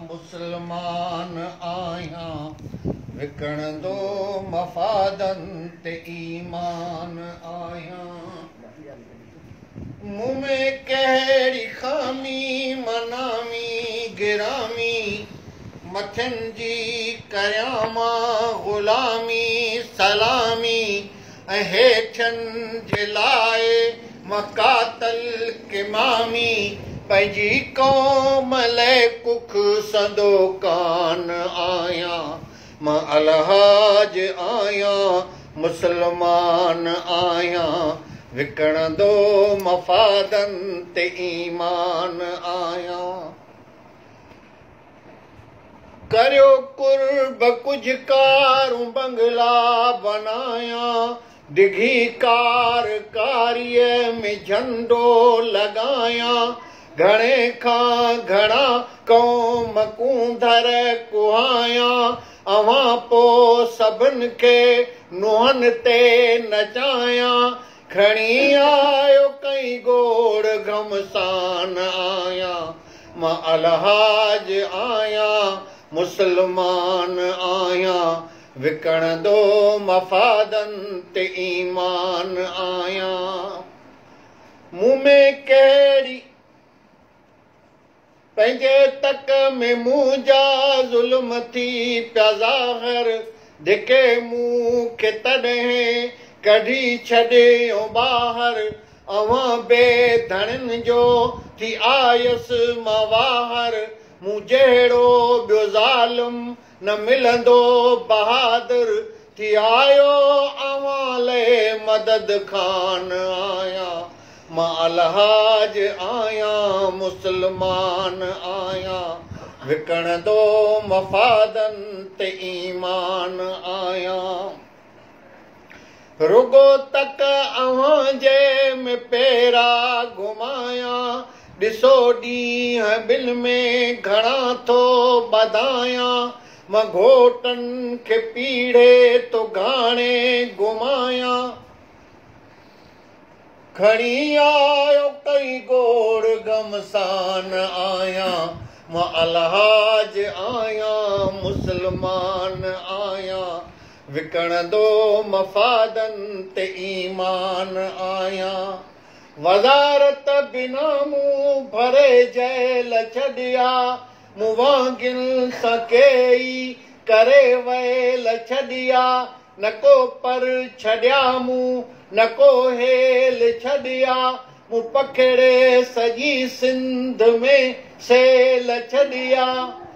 मुसलमान आहियां विकणंदो मफ़ादन ते ईमान आहियां मुंह में कहिड़ी खामी मनामी गिरामी मथन जी करियां मां ग़ुलामी सलामी ऐं हेठनि जे लाइ मकातल किमामी पंहिंजी क़ौम लाइ कुख संदो कान आहियां मां अलहाज आहियां मुसलमान आहियां विकणंदो मफ़ादन ते ईमान आहियां करियो कुर्ब कुझु कारूं बंगला बनायां डिघी कारकारीअ में झंडो लॻायां घणे खां घणा क़ौम कूंधर कुहायां अवां पोइ सभिनि खे नुंहंनि ते नचायां खणी आयो कई गोड़ घमसान आहियां मां अलहाज आहियां मुसलमान आहियां विकणंदो मफ़ादन ते ईमान आहियां मुंह में कहिड़ी पंहिंजे तक में मुंहुं जा ज़ुल्म थी पिया ज़ाहिर धिके मुंहुं खे तॾहिं कढी छॾियो ॿाहिरि अवां बेधणनि जो थी आयसि मां वाहिर मूं जहिड़ो ॿियो ज़ालिम न मिलंदो बहादुर थी आयो अवां लाइ मदद खान आहियां मां अलहाज आहियां मुसलमान आहियां विकणंदो मफ़ादन ते ईमान आहियां रुगो तक अवां जे में पेरा घुमायां ॾिसो ॾींहं बिल में घणा थो ॿधायां मां घोटनि खे पीढ़े तो घाणे घुमायां खणी आयो कई गोड़ घमसान आहियां मां अलहाज आहियां मुसलमान आहियां विकणंदो मफ़ादन ते ईमान आहियां वज़ारत बिना मूं भरे जेल छॾिया मूं वांगियुनि सां कई करे वयल छॾिया न को पर छॾिया मूं न को हेल छॾिया मूं पखिड़े सॼी सिंध में सेल छॾिया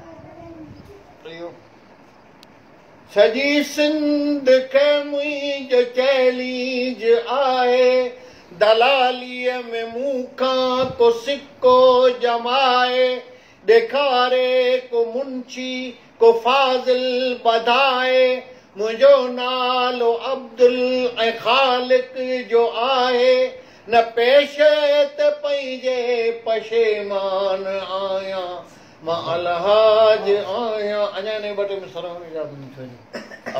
सॼी सिंध खे मुंहिंजो चैलेंज आहे दलालीअ में मूंखां को सिक्को जमाए ॾेखारे को मुंशी को फाज़िल ॿधाए मुंहिंजो नालो अब्दुल ऐं ख़ालिक जो आहे न पेशे ते पंहिंजे पशेमान आहियां मां अलहाज आहियां अञा ने ॿ टे मिसरा यादि न थियूं